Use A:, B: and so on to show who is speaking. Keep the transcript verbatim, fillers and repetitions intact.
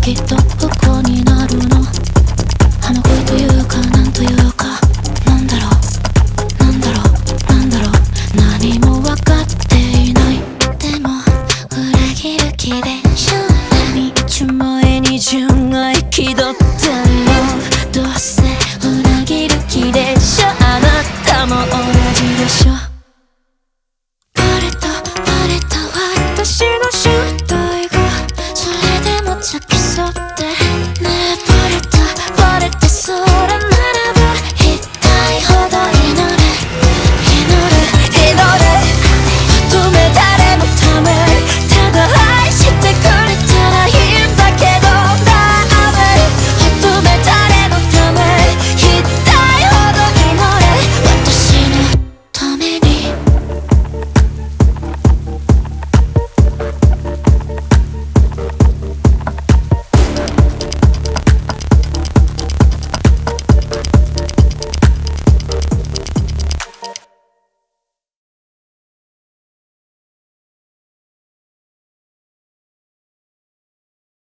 A: きっと不幸になるの。あの恋というかなんというか、なんだろうなんだろうなんだろう、何も分かっていない。でも裏切る気でしょ。何日前に純愛気取ってんの。どうせ裏切る気でしょ。あなたも同じでしょ。バレたバレた私の正体が、それでも付き添って